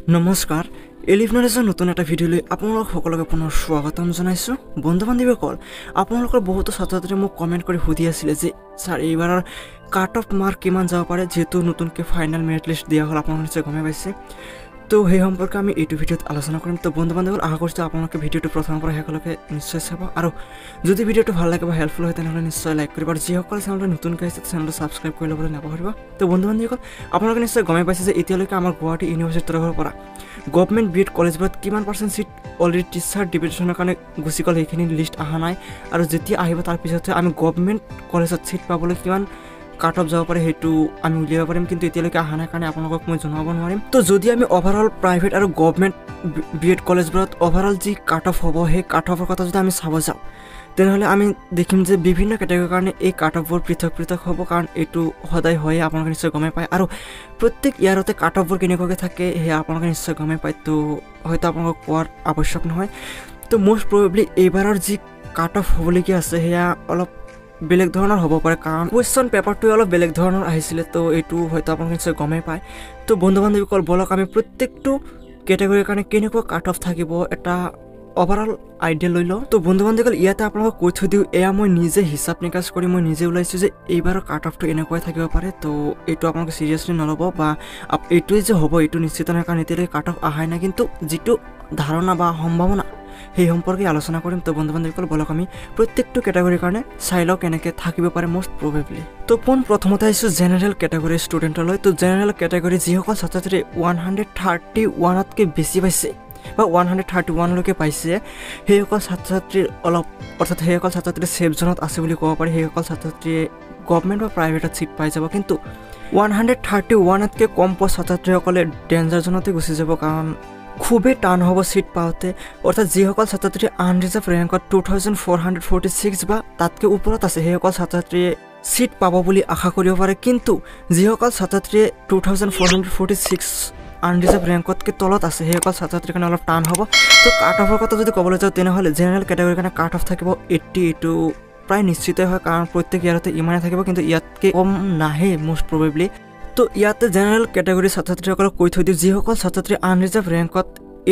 নমস্কাৰ এলিভ নলেজৰ নতুন এটা ভিডিঅ'লৈ আপোনালোক সকলোকে পুনৰ স্বাগতম জনাইছোঁ। বন্ধু বান্ধৱীসকল, আপোনালোকৰ বহুতো ছাত্ৰ-ছাত্ৰীয়ে মোক কমেণ্ট কৰি সুধি আছিলে যে ছাৰ এইবাৰৰ কাট অফ মাৰ্ক কিমান যাব পাৰে, যেহেতু নতুনকৈ ফাইনেল মেৰিট লিষ্ট দিয়া হ'ল, আপোনালোকে নিশ্চয় গমে পাইছে। তো সেই সম্পৰ্কে আমি এইটো ভিডিঅ'ত আলোচনা কৰিম। তো বন্ধু বান্ধৱীসকল, আশা কৰিছোঁ আপোনালোকে ভিডিঅ'টো প্ৰথমৰ পৰা শেষলৈকে নিশ্চয় চাব, আৰু যদি ভিডিঅ'টো ভাল লাগে বা হেল্পফুল হয় তেনেহ'লে নিশ্চয় লাইক কৰিব, আৰু যিসকলে চেনেলটো নতুনকৈ আহিছে চেনেলটো ছাবস্ক্ৰাইব কৰি ল'বলৈ নাপাহৰিব। তো বন্ধু বান্ধৱীসকল, আপোনালোকে নিশ্চয় গমে পাইছে যে এতিয়ালৈকে আমাৰ গুৱাহাটী ইউনিভাৰ্চিটিৰ তৰফৰ পৰা গভৰ্ণমেণ্ট BEd কলেজবোৰত কিমান % চিট অলৰেডি টিচাৰ ডিপুটেশ্যনৰ কাৰণে গুচি গ'ল, সেইখিনি লিষ্ট অহা নাই। আৰু যেতিয়া আহিব তাৰপিছতহে আমি গভৰ্ণমেণ্ট কলেজত চিট পাবলৈ কিমান কাট অফ যাব পাৰে সেইটো আমি উলিয়াব পাৰিম, কিন্তু এতিয়ালৈকে অহা নাই কাৰণে আপোনালোকক মই জনাব নোৱাৰিম। তো যদি আমি অভাৰঅল প্ৰাইভেট আৰু গভৰ্ণমেণ্ট BEd কলেজবোৰত অভাৰঅল যি কাট অফ হ'ব, সেই কাট অফৰ কথা যদি আমি চাব যাওঁ তেনেহ'লে আমি দেখিম যে বিভিন্ন কেটেগৰীৰ কাৰণে এই কাট অফবোৰ পৃথক পৃথক হ'ব, কাৰণ এইটো সদায় হয়ে, আপোনালোকে নিশ্চয় গমে পায়। আৰু প্ৰত্যেক ইয়াৰতে কাট অফবোৰ কেনেকুৱাকৈ থাকে সেয়া আপোনালোকে নিশ্চয় গমে পায়, তো হয়তো আপোনালোকক কোৱাৰ আৱশ্যক নহয়। তো মষ্ট প্ৰবেবলি এইবাৰৰ যি কাট অফ হ'বলগীয়া আছে সেয়া অলপ বেলেগ ধৰণৰ হ'ব পাৰে, কাৰণ কুৱেশ্যন পেপাৰটোৱে অলপ বেলেগ ধৰণৰ আহিছিলে, তো এইটো হয়তো আপোনালোকে নিশ্চয় গমেই পায়। তো বন্ধু বান্ধৱীসকল, বলক আমি প্ৰত্যেকটো কেটেগৰীৰ কাৰণে কেনেকুৱা কাট অফ থাকিব এটা অভাৰঅল আইডিয়া লৈ লওঁ। তো বন্ধু বান্ধৱীসকল, ইয়াতে আপোনালোকক কৈ থৈ দিওঁ, এয়া মই নিজে হিচাপ নিকাচ কৰি মই নিজে ওলাইছোঁ যে এইবাৰৰ কাট অফটো এনেকুৱাই থাকিব পাৰে। তো এইটো আপোনালোকে চিৰিয়াছলি নল'ব, বা এইটোৱে যে হ'ব এইটো নিশ্চিত নহয়, কাৰণ এতিয়ালৈকে কাট অফ অহাই নাই, কিন্তু যিটো ধাৰণা বা সম্ভাৱনা সেই সম্পৰ্কে আলোচনা কৰিম। তো বন্ধু বান্ধৱীসকল, বলক আমি প্ৰত্যেকটো কেটেগৰীৰ কাৰণে চাই লওঁ কেনেকৈ থাকিব পাৰে মষ্ট প্ৰবেবলি। তো প্ৰথমতে আহিছোঁ জেনেৰেল কেটেগৰীৰ ষ্টুডেণ্টলৈ। তো জেনেৰেল কেটেগৰী যিসকল ছাত্ৰ ছাত্ৰী 131তকৈ বেছি পাইছে বা 131লৈকে পাইছে, সেইসকল ছাত্ৰ ছাত্ৰীৰ অলপ অৰ্থাৎ সেইসকল ছাত্ৰ ছাত্ৰী ছেফ জোনত আছে বুলি ক'ব পাৰি। সেইসকল ছাত্ৰ ছাত্ৰীয়ে গভৰ্ণমেণ্ট বা প্ৰাইভেটত চিট পাই যাব, কিন্তু 131তকৈ কম পোৱা ছাত্ৰ ছাত্ৰীসকলে ডেঞ্জাৰ জোনতে গুচি যাব, কাৰণ খুবেই টান হ'ব চিট পাওঁতে। অৰ্থাৎ যিসকল ছাত্ৰ ছাত্ৰী আনৰিজাৰ্ভ ৰেংকত 2446 বা তাতকৈ ওপৰত আছে সেইসকল ছাত্ৰ ছাত্ৰীয়ে চিট পাব বুলি আশা কৰিব পাৰে, কিন্তু যিসকল ছাত্ৰ ছাত্ৰীয়ে 2446 আনৰিজাৰ্ভ ৰেংকতকৈ তলত আছে সেইসকল ছাত্ৰ ছাত্ৰীৰ কাৰণে অলপ টান হ'ব। তো কাট অফৰ কথা যদি ক'বলৈ যাওঁ তেনেহ'লে জেনেৰেল কেটেগৰীৰ কাৰণে কাট অফ থাকিব 80, এইটো প্ৰায় নিশ্চিতই হয়, কাৰণ প্ৰত্যেক ইয়াৰতে ইমানে থাকিব, কিন্তু ইয়াতকৈ কম নাহে মষ্ট প্ৰবেবলি। তো ইয়াতে জেনেৰেল কেটেগৰীৰ ছাত্ৰ ছাত্ৰীসকলক কৈ থৈ দিওঁ, যিসকল ছাত্ৰ ছাত্ৰী আনৰিজাৰ্ভ ৰেংকত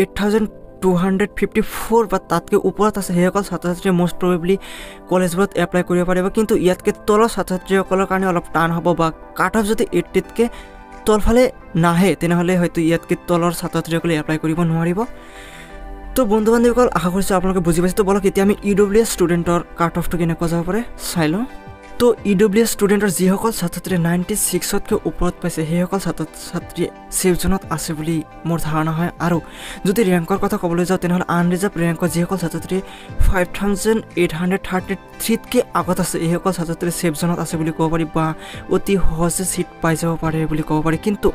8254 বা তাতকৈ ওপৰত আছে সেইসকল ছাত্ৰ ছাত্ৰীয়ে মষ্ট প্ৰবেবলি কলেজবোৰত এপ্লাই কৰিব পাৰিব, কিন্তু ইয়াতকৈ তলৰ ছাত্ৰ ছাত্ৰীসকলৰ কাৰণে অলপ টান হ'ব, বা কাট অফ যদি 80তকৈ তলফালে নাহে তেনেহ'লে হয়তো ইয়াতকৈ তলৰ ছাত্ৰ ছাত্ৰীসকলে এপ্লাই কৰিব নোৱাৰিব। তো বন্ধু বান্ধৱীসকল, আশা কৰিছোঁ আপোনালোকে বুজি পাইছে। তো বলক এতিয়া আমি EWS ষ্টুডেণ্টৰ কাট অফটো কেনেকুৱা যাব পাৰে চাই লওঁ। তো EWS ষ্টুডেণ্টৰ যিসকল ছাত্ৰ ছাত্ৰীয়ে 96তকৈ ওপৰত পাইছে সেইসকল ছাত্ৰ ছাত্ৰীয়ে ছেফ জোনত আছে বুলি মোৰ ধাৰণা হয়। আৰু যদি ৰেংকৰ কথা ক'বলৈ যাওঁ তেনেহ'লে আনৰিজাৰ্ভ ৰেংকত যিসকল ছাত্ৰ ছাত্ৰী 5833তকৈ আগত আছে এইসকল ছাত্ৰ ছাত্ৰী ছেফ জোনত আছে বুলি ক'ব পাৰি, বা অতি সহজে চিট পাই যাব পাৰে বুলি ক'ব পাৰি। কিন্তু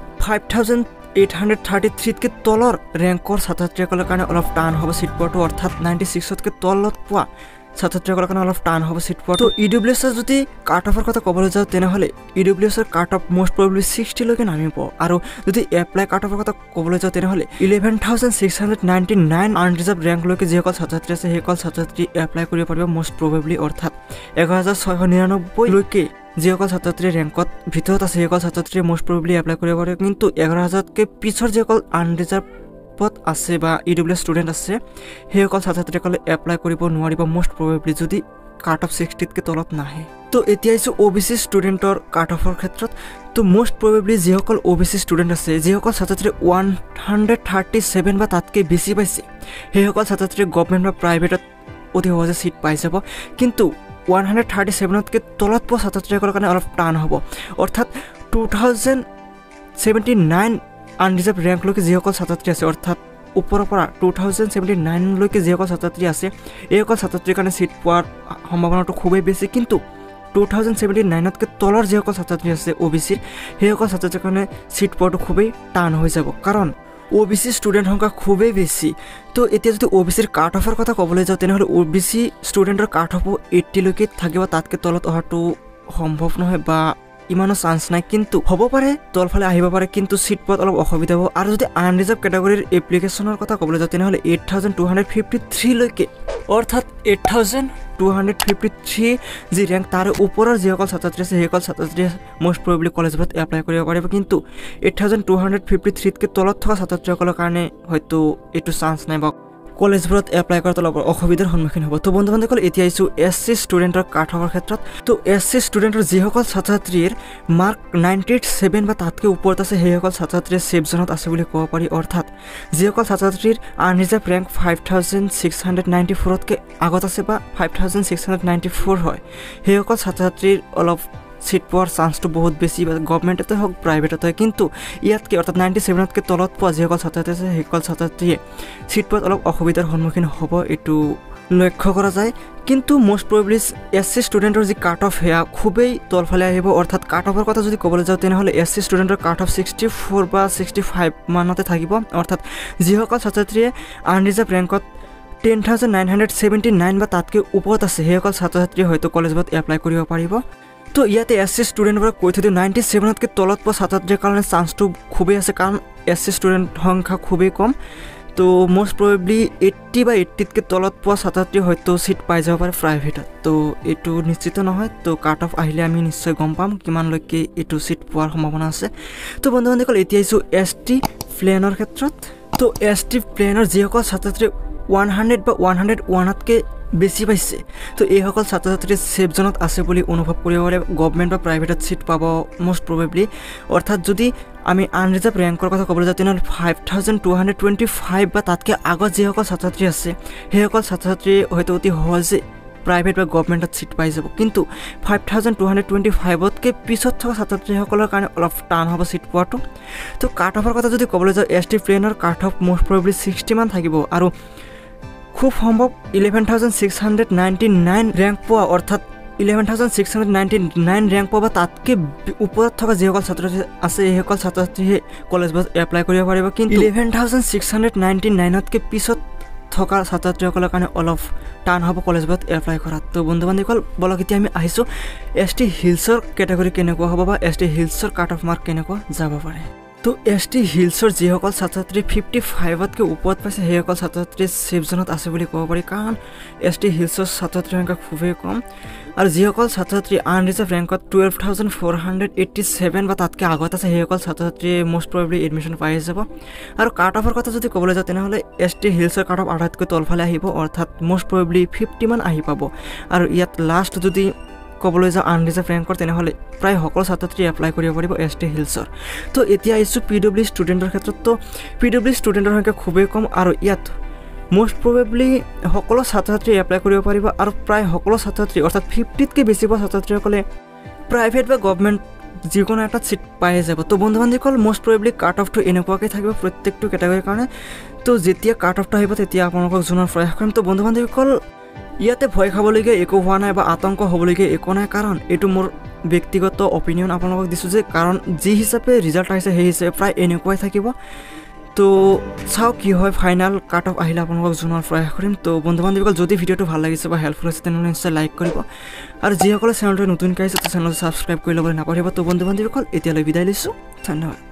5833তকৈ তলৰ ৰেংকৰ ছাত্ৰ ছাত্ৰীসকলৰ কাৰণে অলপ টান হ'ব চিট পোৱাটো, অৰ্থাৎ 96তকৈ তলত পোৱা ছাত্ৰ ছাত্ৰীসকলৰ কাৰণে অলপ টান হ'ব চিট পোৱাটো। EWSৰ যদি কাট অফৰ কথা ক'বলৈ যাওঁ তেনেহ'লে EWSৰ কাট অফ মষ্ট প্ৰবেবলি 60লৈকে নামিব, আৰু যদি এপ্লাই কাট অফৰ কথা ক'বলৈ যাওঁ তেনেহ'লে 11699 আনৰিজাৰ্ভ ৰেংকলৈকে যিসকল ছাত্ৰ ছাত্ৰী আছে সেইসকল ছাত্ৰ ছাত্ৰী এপ্লাই কৰিব পাৰিব মষ্ট প্ৰবেবলি, অৰ্থাৎ 11699লৈকে যিসকল ছাত্ৰ ছাত্ৰীৰ ৰেংকত ভিতৰত আছে সেইসকল ছাত্ৰ ছাত্ৰীয়ে মষ্ট প্ৰবেবলি এপ্লাই কৰিব পাৰে, কিন্তু 11000তকৈ পিছৰ যিসকল আনৰিজাৰ্ভত আছে বা EWS ষ্টুডেণ্ট আছে সেইসকল ছাত্ৰ ছাত্ৰীসকলে এপ্লাই কৰিব নোৱাৰিব মষ্ট প্ৰবেবলি যদি কাট অফ 60তকৈ তলত নাহে। তো এতিয়া আহিছোঁ OBC ষ্টুডেণ্টৰ কাট অফৰ ক্ষেত্ৰত। তো মষ্ট প্ৰবেবলি যিসকল OBC ষ্টুডেণ্ট আছে, যিসকল ছাত্ৰ ছাত্ৰী 137 বা তাতকৈ বেছি পাইছে সেইসকল ছাত্ৰ ছাত্ৰীয়ে গভৰ্ণমেণ্ট বা প্ৰাইভেটত অতি সহজে চিট পাই যাব, কিন্তু 137তকৈ তলত পোৱা ছাত্ৰ ছাত্ৰীসকলৰ কাৰণে অলপ টান হ'ব, অৰ্থাৎ 2079 আনৰিজাৰ্ভ ৰেংকলৈকে যিসকল ছাত্ৰ ছাত্ৰী আছে, অৰ্থাৎ ওপৰৰ পৰা 2079লৈকে যিসকল ছাত্ৰ ছাত্ৰী আছে এইসকল ছাত্ৰ ছাত্ৰীৰ কাৰণে চিট পোৱাৰ সম্ভাৱনাটো খুবেই বেছি, কিন্তু 2079তকৈ তলৰ যিসকল ছাত্ৰ ছাত্ৰী আছে OBCৰ সেইসকল ছাত্ৰ ছাত্ৰীৰ কাৰণে চিট পোৱাটো খুবেই টান হৈ যাব, কাৰণ OBC ষ্টুডেণ্ট সংখ্যা খুবেই বেছি। তো এতিয়া যদি OBCৰ কাট অফৰ কথা ক'বলৈ যাওঁ তেনেহ'লে OBC ষ্টুডেণ্টৰ কাট অফো 80লৈকে থাকিব, তাতকৈ তলত অহাটো সম্ভৱ নহয় বা ইমানো চান্স নাই, কিন্তু হ'ব পাৰে তলফালে আহিব পাৰে, কিন্তু চিট পোৱাত অলপ অসুবিধা হ'ব। আৰু যদি আনৰিজাৰ্ভ কেটেগৰীৰ এপ্লিকেশ্যনৰ কথা ক'বলৈ যাওঁ তেনেহ'লে 8253লৈকে, অৰ্থাৎ 8253 যি ৰেংক তাৰ ওপৰৰ যিসকল ছাত্ৰ ছাত্ৰী আছে সেইসকল ছাত্ৰ ছাত্ৰীয়ে মোষ্ট প্ৰবেবলি কলেজত এপ্লাই কৰিব পাৰিব কিন্তু 8253 কে তলত থকা ছাত্ৰ ছাত্ৰীসকলৰ কাৰণে হয়তো এইটো চান্স নাই বা কলেজবোৰত এপ্লাই কৰাত অলপ অসুবিধাৰ সন্মুখীন হ'ব তো বন্ধু-বান্ধৱীসকল এতিয়া আইছো এসসি ষ্টুডেণ্টৰ কাট অফৰ ক্ষেত্ৰত তো এসসি ষ্টুডেণ্টৰ যিসকল ছাত্ৰ ছাত্ৰীৰ মাৰ্ক 97 বা তাতকৈ ওপৰত আছে সেইসকল ছাত্ৰ ছাত্ৰীৰ সেফ জোনত আছে বুলি ক'ব পাৰি অৰ্থাৎ যিসকল ছাত্ৰ ছাত্ৰীৰ আনৰিজাৰ্ভ ৰেংক 5694 তকৈ আগত আছে বা 5694 হয় সেইসকল ছাত্ৰ ছাত্ৰীৰ অলপ সিট পোৱাৰ চান্সটো বহুত বেছি বা গভৰ্ণমেণ্টতে হওক প্ৰাইভেটতে হয় কিন্তু ইয়াতকৈ অৰ্থাৎ 97 তকৈ তলত পোৱা যিসকল ছাত্ৰ ছাত্ৰী আছে সেইসকল ছাত্ৰ ছাত্ৰীয়ে সিট পোৱাত অলপ অসুবিধাৰ সন্মুখীন হ'ব এইটো লক্ষ্য কৰা যায় কিন্তু মোষ্ট প্ৰবেবলি এসসি ষ্টুডেণ্টৰ যি কাট অফ হেয়া খুবেই তলফালে আহিব অৰ্থাৎ কাট অফৰ কথা যদি ক'বলৈ যাওঁ তেনেহ'লে এসসি ষ্টুডেণ্টৰ কাট অফ 64 বা 65 মানতে থাকিব অৰ্থাৎ যিসকল ছাত্ৰ ছাত্ৰীয়ে আনৰিজাৰ্ভ ৰেংকত 10979 বা তাতকৈ ওপৰত আছে সেইসকল ছাত্ৰ ছাত্ৰীয়ে হয়তো কলেজত এপ্লাই কৰিব পাৰিব তো ইয়াতে এসসি ষ্টুডেণ্টবোৰক কৈ থৈ দিওঁ 97 তকৈ তলত পোৱা ছাত্ৰ ছাত্ৰীৰ কাৰণে চান্সটো খুবেই আছে কাৰণ এসসি ষ্টুডেণ্ট সংখ্যা খুবেই কম তো মোষ্ট প্ৰবেবলি 80 বা 80 তকৈ তলত পোৱা ছাত্ৰ ছাত্ৰী হয়তো সিট পাই যাব পাৰে প্ৰাইভেটত তো এইটো নিশ্চিত নহয় তো কাট অফ আহিলে আমি নিশ্চয় গম পাম কিমানলৈকে এইটো সিট পোৱাৰ সম্ভাৱনা আছে তো বন্ধু-বান্ধৱীসকল এতিয়া আইছো এসটি প্লেনৰ ক্ষেত্ৰত তো এসটি প্লেনৰ যিসকল ছাত্ৰ ছাত্ৰী 100 বা 101তকৈ বেছি পাইছে তো এইসকল ছাত্ৰ ছাত্ৰীৰ সেফ জোনত আছে বুলি অনুভৱ কৰিব পাৰে গভৰ্ণমেণ্ট বা প্ৰাইভেটত সিট পাব মোষ্ট প্ৰবেবলি অৰ্থাৎ যদি আমি আনৰিজাৰ্ভ ৰেংকৰ কথা ক'বলৈ যাওঁ তেনেহ'লে 5225 বা তাতকৈ আগত যিসকল ছাত্ৰ ছাত্ৰী আছে সেইসকল ছাত্ৰ ছাত্ৰী হয়তো অতি সহজে প্ৰাইভেট বা গভৰ্ণমেণ্টত সিট পাই যাব কিন্তু 5225তকৈ পিছত থকা ছাত্ৰ ছাত্ৰীসকলৰ কাৰণে অলপ টান হ'ব সিট পোৱাটো তো কাট অফৰ কথা যদি ক'বলৈ যাওঁ এসটি প্লেনৰ কাট অফ মোষ্ট প্ৰবেবলি 60 মান থাকিব আৰু খুব সম্ভৱ 11699 ৰেংক পোৱা অৰ্থাৎ 11699 ৰেংক পোৱা বা তাতকৈ ওপৰত থকা যিসকল ছাত্ৰ ছাত্ৰী আছে সেইসকল ছাত্ৰ ছাত্ৰীয়ে কলেজত এপ্লাই কৰিব পাৰিব কিন্তু 11699তকৈ পিছত থকা ছাত্ৰ ছাত্ৰীসকলৰ কাৰণে অলপ টান হ'ব কলেজত এপ্লাই কৰাত তো বন্ধু-বান্ধৱীসকল বলক এতিয়া আমি আহিছোঁ এসটি হিলছৰ কেটেগৰী কেনেকুৱা হ'ব বা এসটি হিলছৰ কাট অফ মাৰ্ক কেনেকুৱা যাব পাৰে তো এসটি হিলছৰ যিসকল ছাত্ৰ ছাত্ৰী 55তকৈ ওপৰত পাইছে সেইসকল ছাত্ৰ ছাত্ৰী সেফ জোনত আছে বুলি ক'ব পাৰি কাৰণ এসটি হিলছৰ ছাত্ৰ ছাত্ৰীৰ সংখ্যা খুবেই কম আৰু যিসকল ছাত্ৰ ছাত্ৰী আনৰিজাৰ্ভ ৰেংকত 12487 বা তাতকৈ আগত আছে সেইসকল ছাত্ৰ ছাত্ৰীয়ে মোষ্ট প্ৰবেবলি এডমিশ্যন পাই যাব আৰু কাট অফৰ কথা যদি ক'বলৈ যাওঁ তেনেহ'লে এসটি হিলছৰ কাট অফ আধাতকৈ তলফালে আহিব অৰ্থাৎ মোষ্ট প্ৰবেবলি 50 মান আহি পাব আৰু ইয়াত লাষ্ট যদি ক'বলৈ যাওঁ আনৰিজাৰ্ভ ৰেংকৰ তেনেহ'লে প্ৰায় সকলো ছাত্ৰ ছাত্ৰী এপ্লাই কৰিব পাৰিব এসটি হিলছৰ তো এতিয়া আহিছোঁ পিডব্লিউ ষ্টুডেণ্টৰ ক্ষেত্ৰত তো পিডব্লিউ ষ্টুডেণ্টৰ সংখ্যা খুবেই কম আৰু ইয়াত মোষ্ট প্ৰবেবলি সকলো ছাত্ৰ ছাত্ৰী এপ্লাই কৰিব পাৰিব আৰু প্ৰায় সকলো ছাত্ৰ ছাত্ৰী অৰ্থাৎ 50তকৈ বেছি পোৱা ছাত্ৰ ছাত্ৰীসকলে প্ৰাইভেট বা গভৰ্ণমেণ্ট যিকোনো এটা সিট পাই যাব তো বন্ধু-বান্ধৱীসকল মোষ্ট প্ৰবেবলি কাট অফটো এনেকুৱাকৈ থাকিব প্ৰত্যেকটো কেটেগৰীৰ কাৰণে তো যেতিয়া কাট অফটো আহিব তেতিয়া আপোনালোকক জনাৰ প্ৰয়াস কৰিম তো বন্ধু-বান্ধৱীসকল ইয়াতে ভয় খাবলগীয়া একো হোৱা নাই বা আতংক হ'বলগীয়া একো নাই কাৰণ এইটো মোৰ ব্যক্তিগত অপিনিয়ন আপোনালোকক দিছোঁ যে কাৰণ যি হিচাপে ৰিজাল্ট আহিছে সেই হিচাপে প্ৰায় এনেকুৱাই থাকিব তো চাওক কি হয় ফাইনেল কাট অফ আহিলে আপোনালোকক জনাৰ প্ৰয়াস কৰিম তো বন্ধু-বান্ধৱীসকল যদি ভিডিঅ'টো ভাল লাগিছে বা হেল্পফুল হৈছে তেনেহ'লে নিশ্চয় লাইক কৰিব আৰু যিসকলে চেনেলটো নতুনকৈ আহিছে তো চেনেলটো ছাবস্ক্ৰাইব কৰি ল'বলৈ নাপাহৰিব তো বন্ধু-বান্ধৱীসকল এতিয়ালৈ বিদায় লৈছোঁ ধন্যবাদ